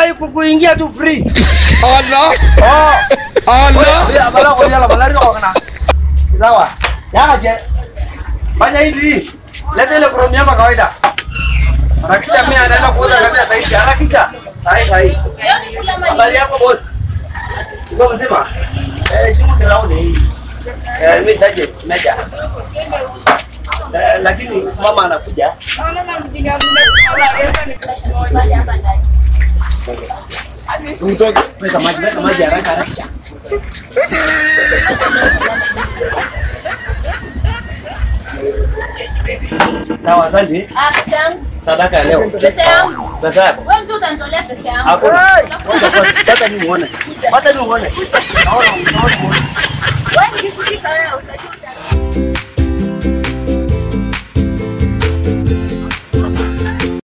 Umewahi kuingia tu free. Allah. Allah. Ya bala ko yala bala ko kana. Sawa. Ya je. Fanya hivi. Leta ile kromi hapa kawaida. Harakisha mimi anaenda kuuza kabisa sasa hivi. Harakisha. Sahi. Habari yako boss? Uko mzima? Simu kilauni hii. Mimi saje tumeja. Lakini mama anakuja. Mtoke weka maji haraka haraka. Sawa asante. Pesa yangu. Sadaka leo. Pesa yangu. Pesa yako. Wewe mtu utanitolea pesa yangu. Hakuna. Pata ni muone. Naona.